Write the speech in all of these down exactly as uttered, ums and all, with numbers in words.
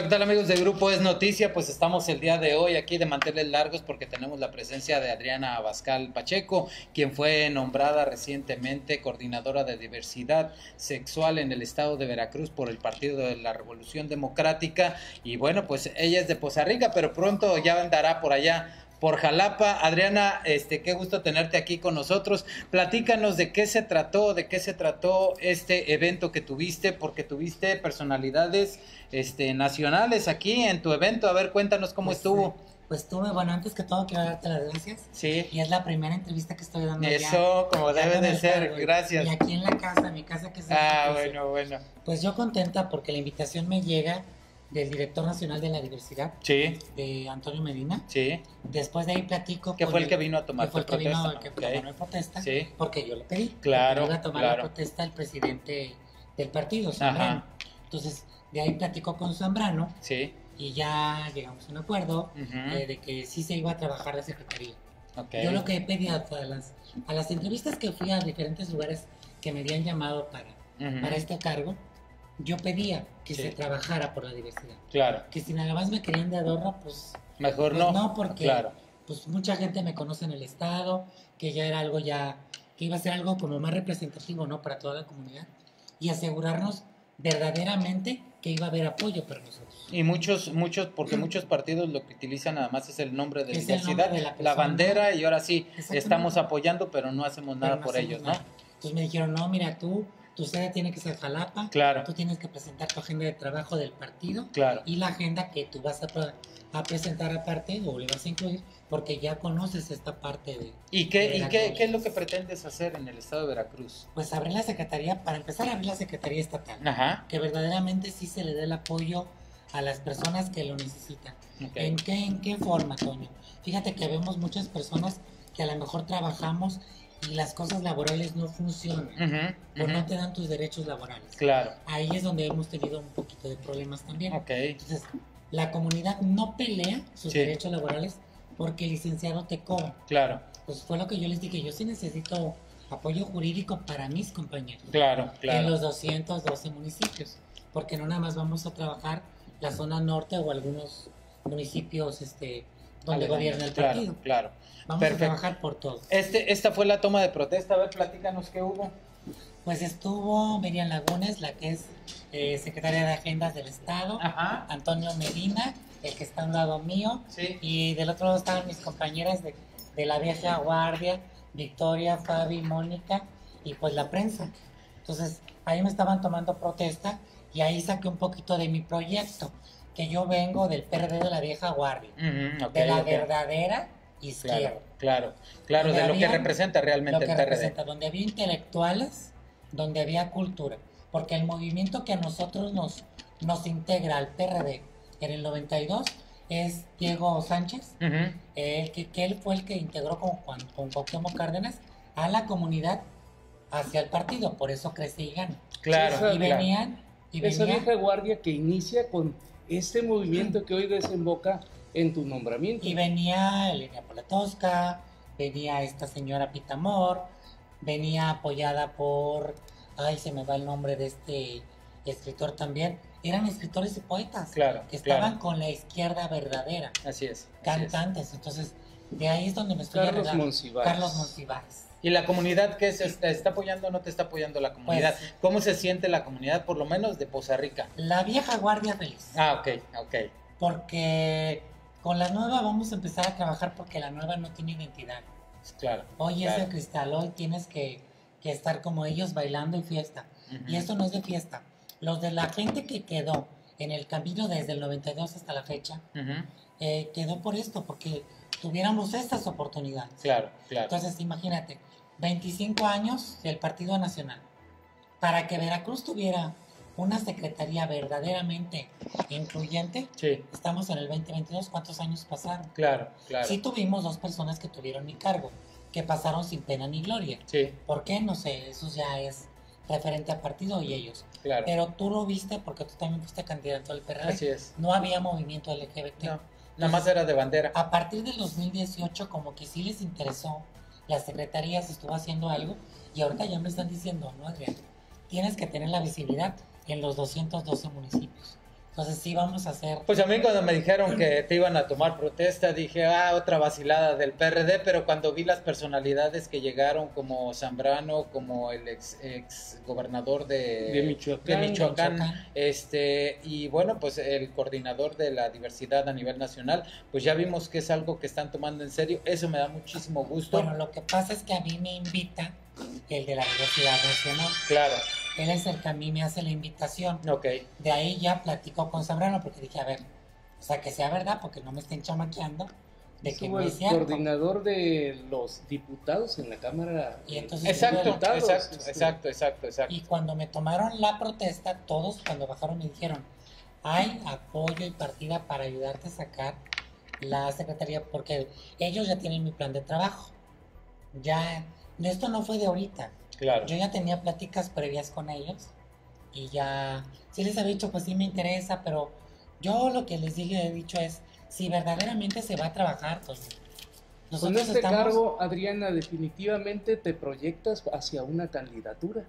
¿qué tal, amigos del Grupo Es Noticia? Pues estamos el día de hoy aquí de manteles largos porque tenemos la presencia de Adriana Abascal Pacheco, quien fue nombrada recientemente coordinadora de diversidad sexual en el estado de Veracruz por el Partido de la Revolución Democrática. Y bueno, pues ella es de Poza Rica, pero pronto ya andará por allá, por Jalapa. Adriana, este, qué gusto tenerte aquí con nosotros. Platícanos de qué se trató, de qué se trató este evento que tuviste, porque tuviste personalidades este, nacionales aquí en tu evento. A ver, cuéntanos cómo pues, estuvo. Pues tuve, bueno, antes que todo quiero darte las gracias. Sí. Y es la primera entrevista que estoy dando. Eso, ya, como ya debe de ser, cargo, gracias. Y aquí en la casa, mi casa que es Ah, bueno, bueno. Pues yo contenta porque la invitación me llega del director nacional de la diversidad, sí, de Antonio Medina. Sí. Después de ahí platico. ¿Qué fue el que vino a tomar que fue el que protesta? vino, el que okay. tomó protesta, sí. porque yo le pedí. Claro, iba a tomar claro. la protesta el presidente del partido, Zambrano. Ajá. Entonces, de ahí platicó con Zambrano. Sí. Y ya llegamos a un acuerdo uh-huh. eh, de que sí se iba a trabajar la secretaría. Okay. Yo lo que pedí a las, a las entrevistas que fui a diferentes lugares que me habían llamado para, uh-huh. para este cargo, yo pedía que sí. se trabajara por la diversidad. Claro. Que si nada más me querían de adorno, pues... Mejor pues no. No, porque claro. pues mucha gente me conoce en el estado, que ya era algo ya... que iba a ser algo como más representativo, ¿no? Para toda la comunidad. Y asegurarnos verdaderamente que iba a haber apoyo para nosotros. Y muchos, muchos, porque muchos partidos lo que utilizan nada más es el nombre de es diversidad, de la, la bandera, y ahora sí, estamos apoyando, pero no hacemos pero nada no por hacemos ellos, nada. ¿no? Entonces me dijeron, no, mira, tú, tu sede tiene que ser Jalapa, claro. tú tienes que presentar tu agenda de trabajo del partido, claro. y la agenda que tú vas a, a presentar aparte, o le vas a incluir, porque ya conoces esta parte de... ¿Y qué, de ¿y qué, qué es lo que pretendes hacer en el estado de Veracruz? Pues abrir la secretaría, para empezar a abrir la secretaría estatal, Ajá. que verdaderamente sí se le dé el apoyo a las personas que lo necesitan. Okay. ¿En qué, ¿En qué forma, Toño? Fíjate que vemos muchas personas que a lo mejor trabajamos y las cosas laborales no funcionan, uh-huh, o uh-huh. no te dan tus derechos laborales. Claro. Ahí es donde hemos tenido un poquito de problemas también. Okay. Entonces, la comunidad no pelea sus sí. derechos laborales porque el licenciado te cobra. Claro. Pues fue lo que yo les dije, yo sí necesito apoyo jurídico para mis compañeros. Claro, claro. En los doscientos doce municipios, porque no nada más vamos a trabajar la zona norte o algunos municipios este, donde Aleluya. Gobierna el partido. Claro, claro. Vamos Perfecto. a trabajar por todo. Este, esta fue la toma de protesta. A ver, platícanos qué hubo. Pues estuvo Miriam Lagunes, la que es eh, secretaria de Agendas del Estado. Ajá. Antonio Medina, el que está a un lado mío. Sí. Y del otro lado estaban mis compañeras de, de la vieja guardia, Victoria, Fabi, Mónica, y pues la prensa. Entonces, ahí me estaban tomando protesta y ahí saqué un poquito de mi proyecto, que yo vengo del P R D de la vieja guardia, uh-huh, okay, de la okay. verdadera izquierda. Claro, claro, claro de había, lo que representa realmente lo que el P R D. Representa, donde había intelectuales, donde había cultura, porque el movimiento que a nosotros nos, nos integra al P R D en el noventa y dos es Diego Sánchez, uh-huh. el que, que él fue el que integró con, Juan, con Cuauhtémoc Cárdenas a la comunidad hacia el partido, por eso crece y gana. Claro, y venían, claro. y venían, esa vieja guardia que inicia con este movimiento que hoy desemboca en tu nombramiento. Y venía Elena Polatosca, venía esta señora Pitamor, venía apoyada por, ay, se me va el nombre de este escritor también. Eran escritores y poetas claro, que estaban claro. con la izquierda verdadera. Así es. Así cantantes, es. Entonces, de ahí es donde me estoy Carlos arreglando. Monsiváis. Carlos Monsiváis. ¿Y la comunidad qué se está, está apoyando o no te está apoyando la comunidad? Pues, ¿Cómo se siente la comunidad, por lo menos de Poza Rica? La vieja guardia feliz. Ah, ok, ok. Porque con la nueva vamos a empezar a trabajar porque la nueva no tiene identidad. Claro. Hoy claro. es de cristal, hoy tienes que, que estar como ellos bailando y fiesta. Uh-huh. Y esto no es de fiesta. Los de la gente que quedó en el camino desde el noventa y dos hasta la fecha, uh-huh. eh, quedó por esto, porque tuviéramos estas oportunidades. Claro, claro. Entonces, imagínate, veinticinco años del Partido Nacional. Para que Veracruz tuviera una secretaría verdaderamente incluyente, sí. Estamos en el veinte veintidós, ¿cuántos años pasaron? Claro, claro. Sí tuvimos dos personas que tuvieron mi cargo, que pasaron sin pena ni gloria. Sí. ¿Por qué? No sé, eso ya es referente al partido y ellos. Claro. Pero tú lo viste porque tú también fuiste candidato al P R D. Así es. No había movimiento L G B T. No, nada más era de bandera. A partir del dos mil dieciocho como que sí les interesó, la secretaría se estuvo haciendo algo y ahorita ya me están diciendo, no, Adrián, tienes que tener la visibilidad en los doscientos doce municipios. Entonces sí vamos a hacer... Pues a mí cuando me dijeron que te iban a tomar protesta, dije, ah, otra vacilada del P R D, pero cuando vi las personalidades que llegaron, como Zambrano, como el ex, ex gobernador de, De Michoacán, de Michoacán, Michoacán. este, y bueno, pues el coordinador de la diversidad a nivel nacional, pues ya vimos que es algo que están tomando en serio, eso me da muchísimo gusto. Bueno, lo que pasa es que a mí me invita el de la diversidad nacional. Claro, Él es el que a mí me hace la invitación. ok, De ahí ya platico con Zambrano porque dije, a ver, o sea, que sea verdad, porque no me estén chamaqueando de que Estuvo no el es cierto. coordinador de los diputados en la Cámara. Y entonces exacto, diputados, exacto, este, exacto, exacto, exacto. Y cuando me tomaron la protesta, todos cuando bajaron me dijeron, hay apoyo y partida para ayudarte a sacar la secretaría, porque ellos ya tienen mi plan de trabajo. Ya, esto no fue de ahorita. Claro. Yo ya tenía pláticas previas con ellos y ya, sí les había dicho, pues sí me interesa, pero yo lo que les dije, he dicho es, si verdaderamente se va a trabajar, pues Con nosotros este estamos... cargo, Adriana, definitivamente te proyectas hacia una candidatura.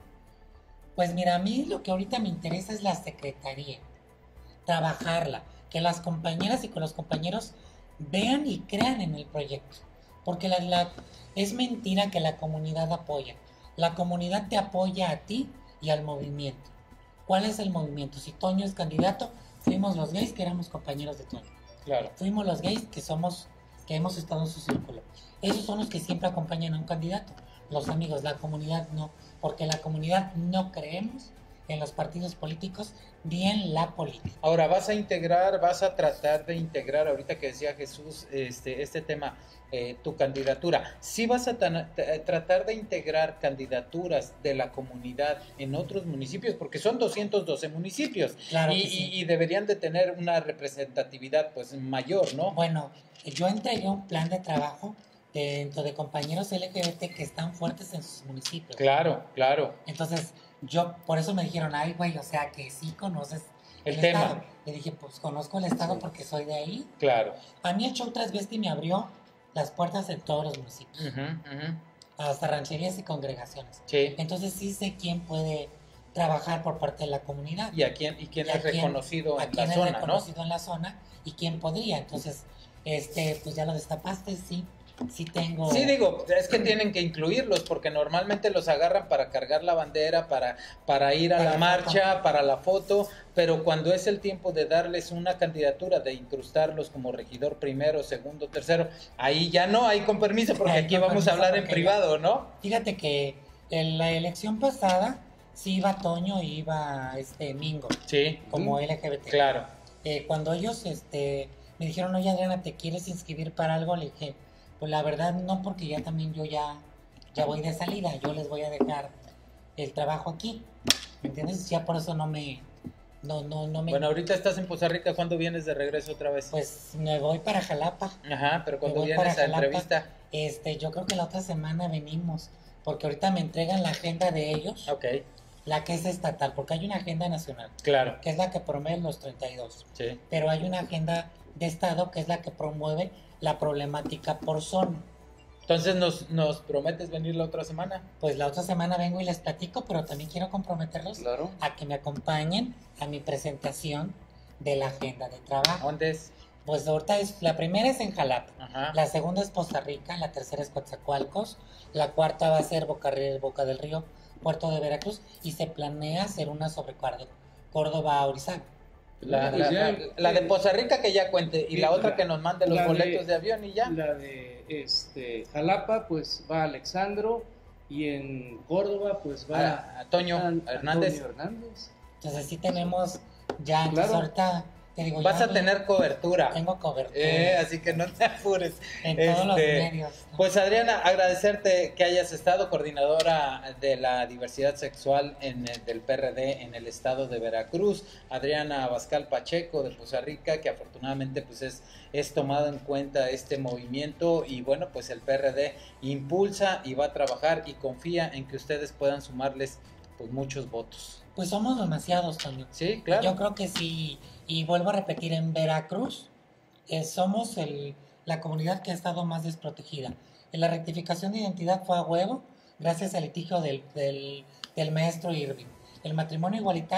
Pues mira, a mí lo que ahorita me interesa es la secretaría, trabajarla, que las compañeras y con los compañeros vean y crean en el proyecto, porque la, la- es mentira que la comunidad apoya. La comunidad te apoya a ti y al movimiento. ¿Cuál es el movimiento? Si Toño es candidato, fuimos los gays que éramos compañeros de Toño. Claro. Fuimos los gays que somos, que hemos estado en su círculo. Esos son los que siempre acompañan a un candidato. Los amigos, la comunidad no, porque la comunidad no creemos en los partidos políticos ni en la política. Ahora, vas a integrar, vas a tratar de integrar, ahorita que decía Jesús, este, este tema, eh, tu candidatura. Sí vas a tan- t- tratar de integrar candidaturas de la comunidad en otros municipios, porque son doscientos doce municipios Claro y, que sí. y- y deberían de tener una representatividad pues mayor, ¿no? Bueno, yo entregué un plan de trabajo dentro de compañeros L G B T que están fuertes en sus municipios. Claro, claro. Entonces, yo, por eso me dijeron, ay, güey, o sea, que sí conoces El el, tema. estado. Le dije, pues conozco el estado porque soy de ahí. Claro. A mí el show Transvesti me abrió las puertas en todos los municipios, Ujú, ujú. hasta rancherías y congregaciones. Sí. Entonces sí sé quién puede trabajar por parte de la comunidad. ¿Y a quién, y quién Y a es reconocido a en quién la es zona, ¿no? reconocido en la zona y quién podría. Entonces, este, pues ya lo destapaste, sí, sí tengo. Sí, digo, es que tienen que incluirlos porque normalmente los agarran para cargar la bandera, para, para ir a Para la la marcha, para la foto, pero cuando es el tiempo de darles una candidatura, de incrustarlos como regidor primero, segundo, tercero, ahí ya no, ahí con permiso, porque Ahí aquí con vamos a permiso, hablar en porque privado, ¿no? Fíjate que en la elección pasada sí iba Toño y iba este Mingo Sí, como Ujú. L G B T. claro. Eh, cuando ellos este, me dijeron, oye Adriana, ¿te quieres inscribir para algo? Le dije, pues la verdad no, porque ya también yo ya, ya voy de salida, yo les voy a dejar el trabajo aquí, ¿me entiendes? Ya por eso no me, no, no, no me, Bueno, ahorita estás en Poza Rica, ¿cuándo vienes de regreso otra vez? pues me voy para Jalapa, Ajá, pero cuando me voy vienes para a Jalapa. entrevista. este, yo creo que la otra semana venimos, porque ahorita me entregan la agenda de ellos, Ok, la que es estatal, porque hay una agenda nacional, claro, que es la que promueve los treinta y dos. sí. Pero hay una agenda de Estado que es la que promueve la problemática por zona. Entonces, ¿nos, nos prometes venir la otra semana? Pues la otra semana vengo y les platico, pero también quiero comprometerlos Claro. a que me acompañen a mi presentación de la agenda de trabajo. ¿Dónde es? Pues ahorita es, la primera es en Jalapa, Ajá. la segunda es Poza Rica, la tercera es Coatzacoalcos, la cuarta va a ser Boca, Boca del Río, Puerto de Veracruz, y se planea hacer una sobre Córdoba, Córdoba, Orizaba. La, Pues la- ya, la- la de Poza Rica que ya cuente y la la- otra que nos mande los la de- boletos de avión y ya. La de este, Jalapa, pues va Alexandro, y en Córdoba, pues va A, a Toño An- Hernández. Antonio Hernández. Entonces sí tenemos ya, entonces Claro. ahorita te digo, Vas ya a tener cobertura. tengo cobertura Eh, así que no te apures. en todos los este, medios, ¿no? Pues Adriana, agradecerte que hayas estado coordinadora de la diversidad sexual en el- del P R D en el estado de Veracruz. Adriana Abascal Pacheco de Poza Rica, que afortunadamente pues es, es tomado en cuenta este movimiento y bueno, pues el P R D impulsa y va a trabajar y confía en que ustedes puedan sumarles pues muchos votos. Pues somos demasiados también. Sí, claro. Yo creo que sí, y vuelvo a repetir, en Veracruz eh, somos el, la comunidad que ha estado más desprotegida. En la rectificación de identidad fue a huevo, gracias al litigio del, del, del maestro Irving. El matrimonio igualitario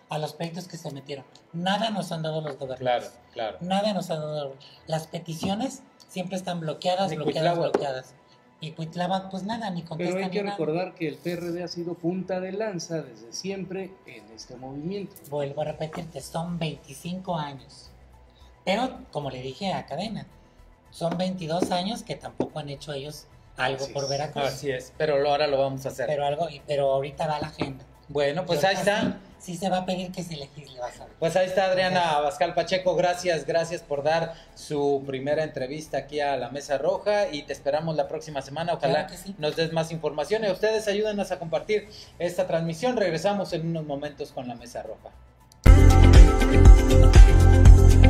a los proyectos que se metieron. Nada nos han dado los gobernantes. Claro, claro. Nada nos han dado. Las peticiones siempre están bloqueadas, Ni bloqueadas, Cuitláhuac. bloqueadas. Y Cuitláhuac, pues nada, ni contesta Pero hay ni que nada. recordar que el P R D ha sido punta de lanza desde siempre en este movimiento. Vuelvo a repetirte, son veinticinco años. Pero, como le dije a Cadena, son veintidós años que tampoco han hecho ellos algo Así por es. Veracruz. Así es, pero lo- ahora lo vamos a hacer. Pero algo, y- pero ahorita va la agenda. Bueno, pues Y ahí ahorita está. Sí, sí se va a pedir que se legisle, vas a ver. Pues ahí está Adriana Abascal Pacheco, gracias, gracias por dar su primera entrevista aquí a la Mesa Roja y te esperamos la próxima semana, ojalá Claro que sí. nos des más información y ustedes ayúdenos a compartir esta transmisión, regresamos en unos momentos con la Mesa Roja.